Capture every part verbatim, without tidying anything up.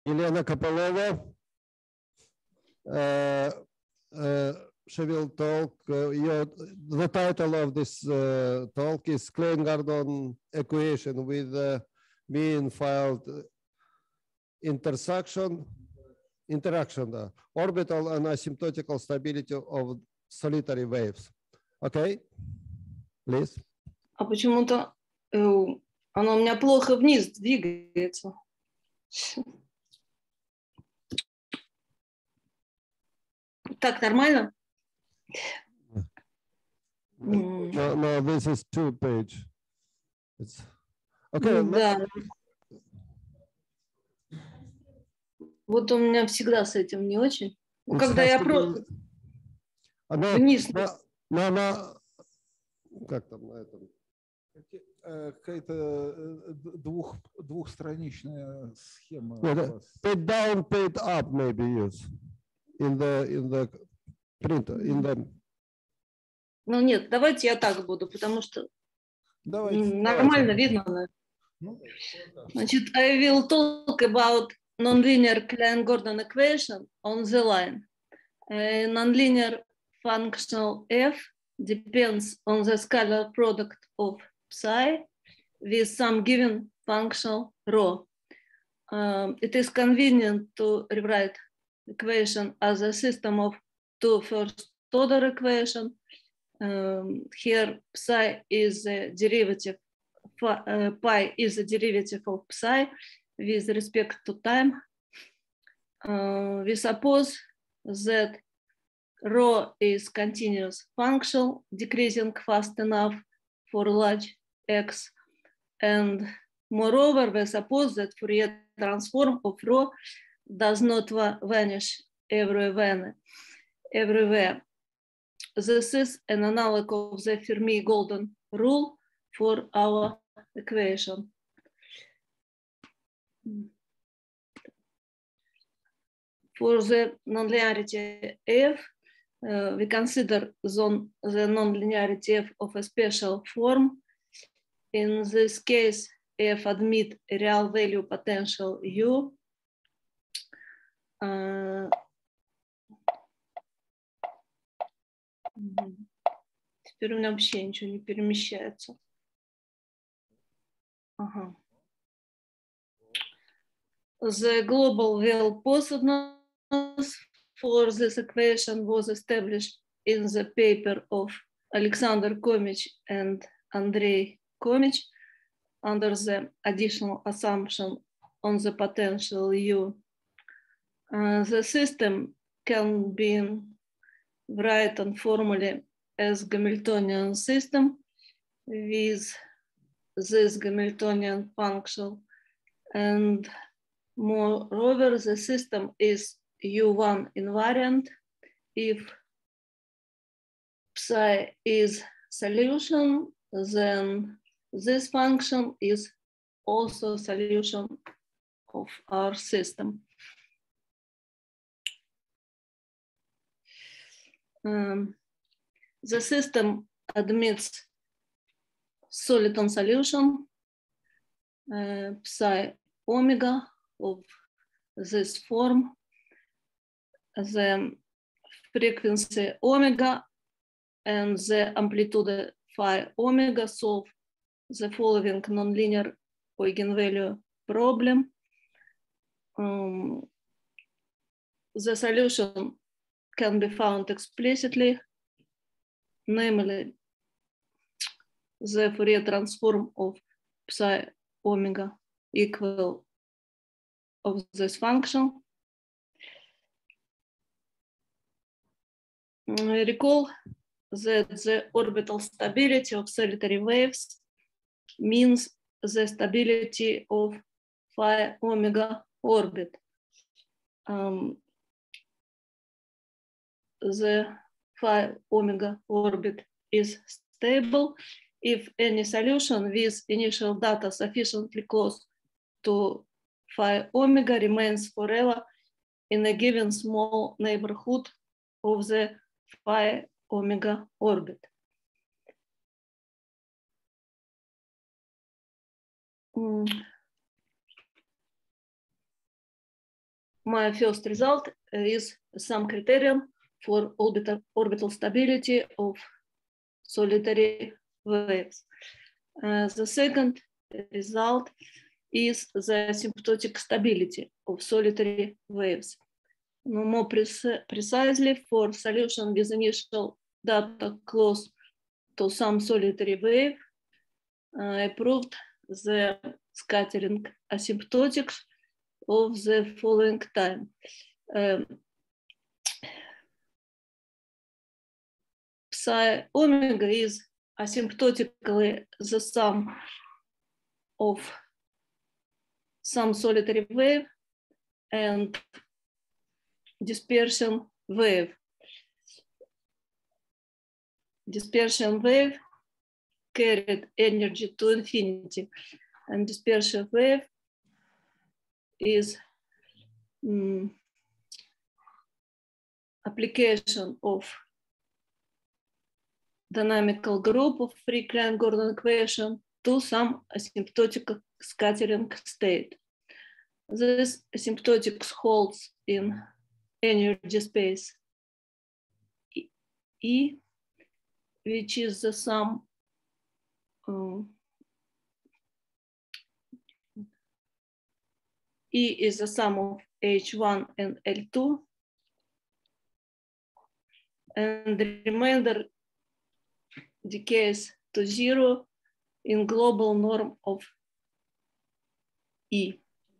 Елена Kopylova. Uh, uh, she will talk. Uh, your, the title of this uh, talk is Klein-Gordon equation with uh, mean-field intersection, interaction, uh, orbital and asymptotical stability of solitary waves. Okay, please. А почему-то э, оно у меня плохо вниз двигается. Так, нормально? No, no, this is two page. It's... Okay. Да. Вот у меня всегда с этим не очень. Ну, когда я просто Она, вниз. На, на, на... Как там на этом? Какая-то двух, двухстраничная схема. Yeah, page down, page up, maybe use in the in the printer in the. Ну нет, давайте я так буду, потому что давайте, нормально давайте. видно. Значит, I will talk about nonlinear Klein-Gordon equation on the line. A nonlinear functional f depends on the scalar product of psi with some given functional rho. Um, it is convenient to rewrite equation as a system of two first-order equations. Um, here, psi is a derivative, uh, pi is a derivative of psi with respect to time. Uh, we suppose that rho is continuous function decreasing fast enough for large x, and moreover we suppose that Fourier transform of rho does not va vanish everywhere. everywhere. This is an analog of the Fermi-Golden rule for our equation. For the nonlinearity f, Uh, we consider zone, the nonlinearity f of a special form. In this case, f admit a real value potential u. Uh, теперь у меня вообще ничего не перемещается. Ага. The global well posedness for this equation was established in the paper of Alexander Komich and Andrei Komich under the additional assumption on the potential U. Uh, the system can be written formally as Hamiltonian system with this Hamiltonian function, and moreover, the system is U one invariant if psi is solution, then this function is also solution of our system. Um, the system admits soliton solution, uh, psi omega of this form. The frequency omega and the amplitude phi omega solve the following nonlinear eigenvalue problem. Um, the solution can be found explicitly, namely the Fourier transform of psi omega equal of this function. Recall that the orbital stability of solitary waves means the stability of phi omega orbit. Um, the phi omega orbit is stable if any solution with initial data sufficiently close to phi omega remains forever in a given small neighborhood of the phi omega orbit. Mm. my first result is some criterion for orbital, orbital stability of solitary waves. Uh, the second result is the asymptotic stability of solitary waves. More pre- precisely, for solution with initial data close to some solitary wave, uh, I proved the scattering asymptotics of the following time. Um, psi omega is asymptotically the sum of some solitary wave and dispersion wave. Dispersion wave carried energy to infinity, and dispersion wave is um, application of dynamical group of free Klein-Gordon equation to some asymptotic scattering state. This asymptotic holds in energy space E, which is the sum um, E is the sum of H one and L two, and the remainder decays to zero in global norm of E.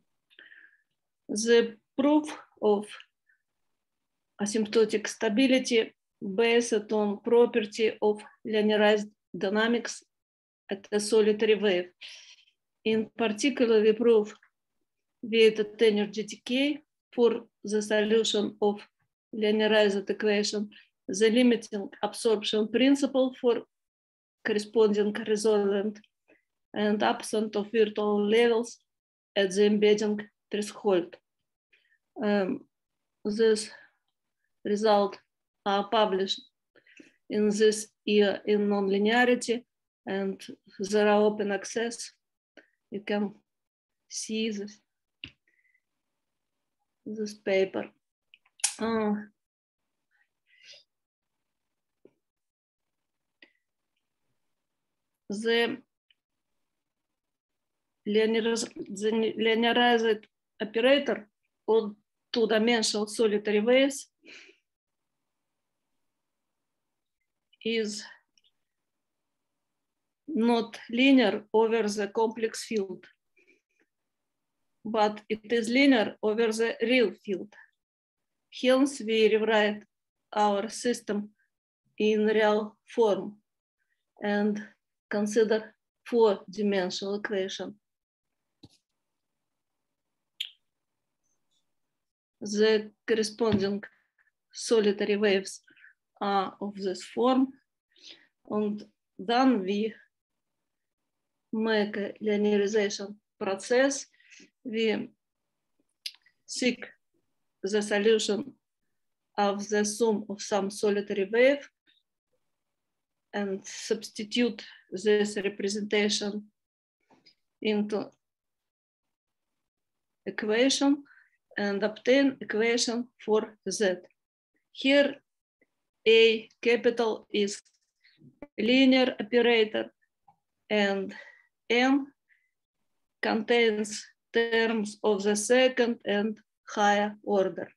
The proof of asymptotic stability based on property of linearized dynamics at a solitary wave. In particular, we prove weighted energy decay for the solution of linearized equation, the limiting absorption principle for corresponding resonant, and absence of virtual levels at the embedding threshold. Um, this result are published in this year in nonlinearity, and there are open access. You can see this, this paper. Uh, the linearized, the linearized operator on two-dimensional solitary waves is not linear over the complex field, but it is linear over the real field. Hence, we rewrite our system in real form and consider four-dimensional equation. The corresponding solitary waves are of this form, and then we make a linearization process. We seek the solution of the sum of some solitary wave and substitute this representation into equation and obtain equation for Z. Here, A capital is linear operator, and M contains terms of the second and higher order.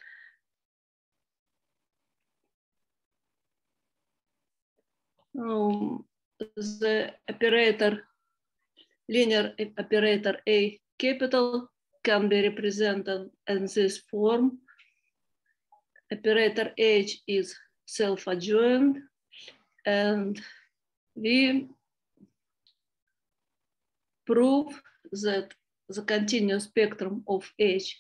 Um, the operator, linear operator A capital can be represented in this form. Operator H is self-adjoint, and we prove that the continuous spectrum of H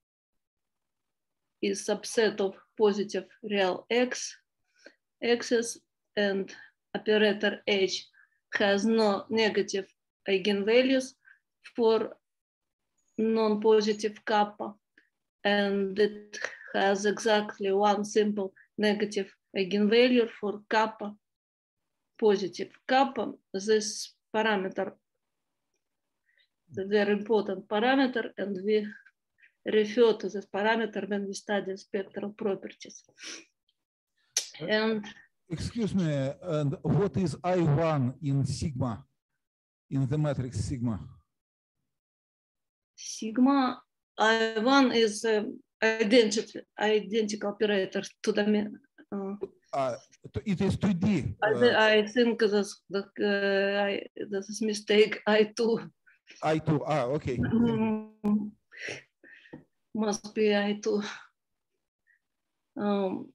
is subset of positive real X axis, and operator H has no negative eigenvalues for non-positive kappa, and it has exactly one simple negative eigenvalue for kappa positive. Kappa, this parameter, the very important parameter, and we refer to this parameter when we study spectral properties. And excuse me, and what is I one in sigma, in the matrix sigma? Sigma I one is um, identity, identical operator to the. Uh, uh, it is two D. Uh, I think this, the, uh, I, this is mistake. I two. I two. Ah, okay. Mm, must be I two. Um,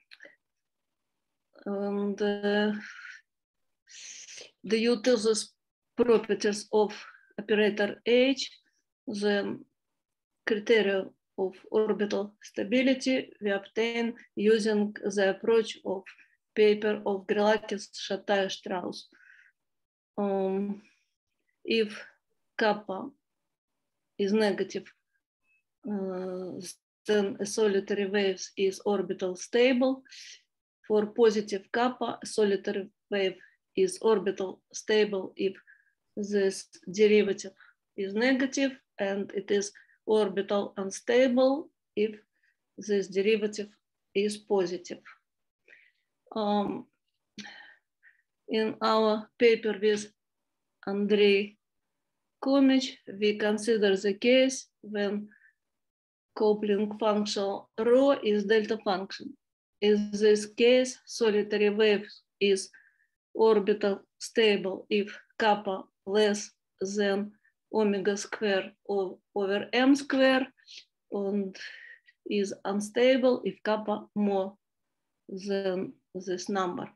and uh, the uses properties of operator H, the criteria of orbital stability we obtain using the approach of paper of Grylakis, Shatay, Strauss. Um, if kappa is negative, uh, then a solitary wave is orbital stable. For positive kappa, a solitary wave is orbital stable if this derivative is negative, and it is orbital unstable if this derivative is positive. Um, in our paper with Andrei Komich, we consider the case when coupling function rho is delta function. In this case, solitary wave is orbital stable if kappa less than omega square over m square, and is unstable if kappa more than this number.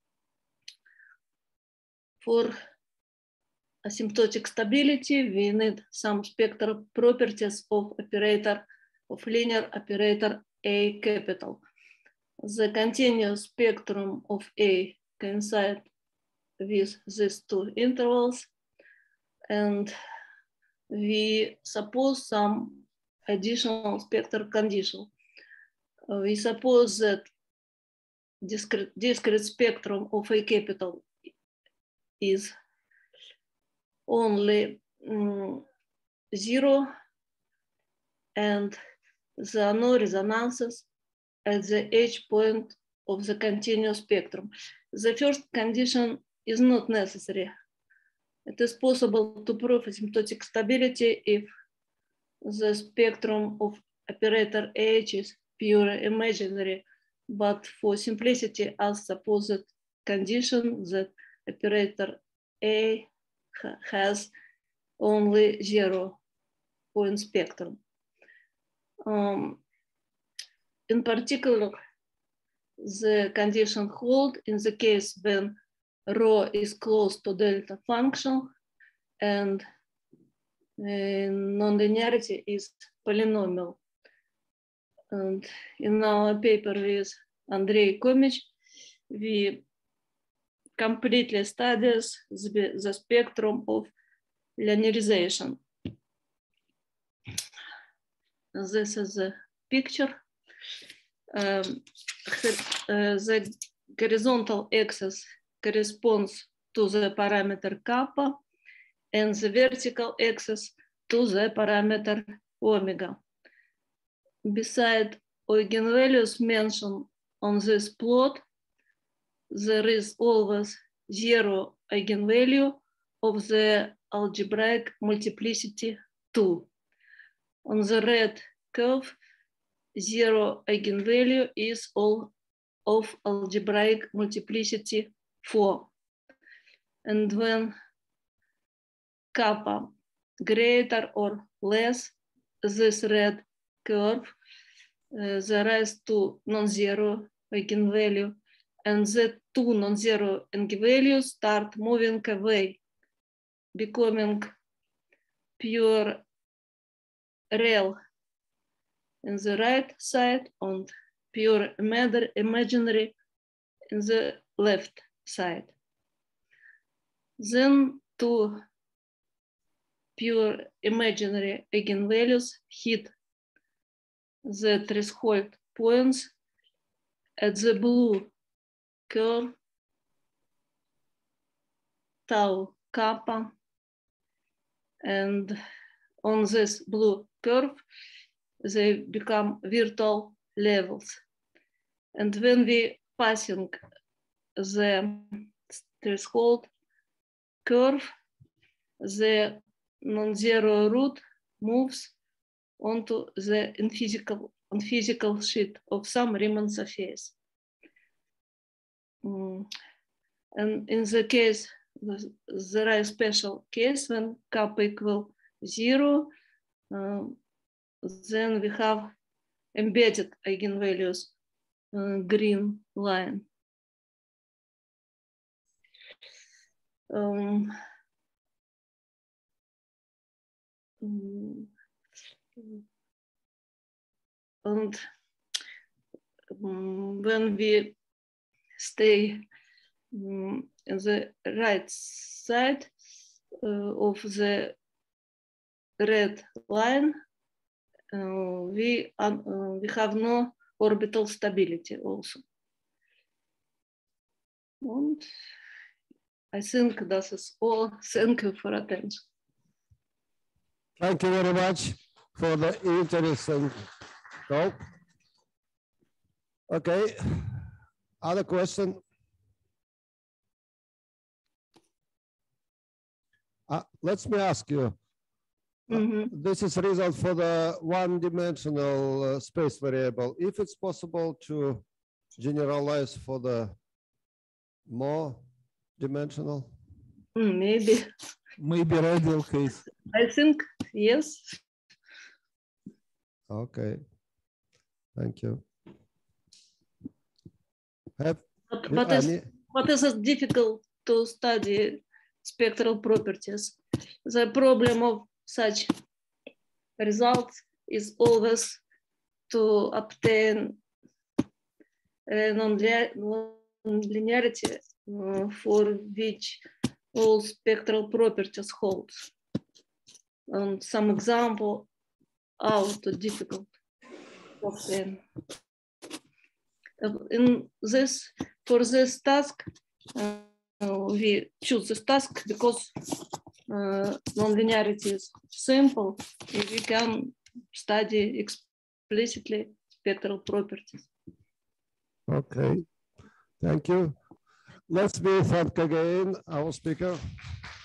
For asymptotic stability, we need some spectral properties of operator, of linear operator A capital. The continuous spectrum of A coincides with these two intervals, and we suppose some additional spectral condition. Uh, we suppose that discrete, discrete spectrum of A capital is only um, zero, and there are no resonances at the H point of the continuous spectrum. The first condition is not necessary. It is possible to prove asymptotic stability if the spectrum of operator H is pure imaginary, but for simplicity, as supposed condition that operator A has only zero point spectrum. Um, in particular, the condition hold in the case when rho is close to delta function and uh, nonlinearity is polynomial. And in our paper with Andrei Komich, we completely studies the, the spectrum of linearization. This is a picture. Um, uh, the horizontal axis corresponds to the parameter kappa, and the vertical axis to the parameter omega. Beside eigenvalues mentioned on this plot, there is always zero eigenvalue of the algebraic multiplicity two. On the red curve, zero eigenvalue is all of algebraic multiplicity four. And when kappa greater or less this red curve, uh, there is two non-zero eigenvalue, and the two non-zero eigenvalues start moving away, becoming pure real in the right side and pure imaginary in the left side. Then two pure imaginary eigenvalues hit the threshold points at the blue curve, tau kappa, and on this blue curve they become virtual levels. And when we passing the threshold curve, the non-zero root moves onto the physical, on physical sheet of some Riemann surface. Mm. And in the case, there are a special case when kappa equal zero, um, then we have embedded eigenvalues, uh, green line. Um, and um, when we stay um, on the right side uh, of the red line, uh, we, uh, we have no orbital stability also. And I think that is all. Thank you for attention. Thank you very much for the interesting talk. Okay, other question? Uh, let me ask you. Mm-hmm. Uh, this is a result for the one-dimensional uh, space variable. If it's possible to generalize for the more dimensional? Mm, maybe. Maybe radial case. I think yes. Okay, thank you. Have But, you but, it's, any- but it's difficult to study spectral properties. The problem of such results is always to obtain a non-linearity uh, for which all spectral properties hold. And some example are too difficult to obtain. In this, for this task, uh, we choose this task because uh, non-linearity is simple. And we can study explicitly spectral properties. Okay, thank you. Let's be thank again our speaker.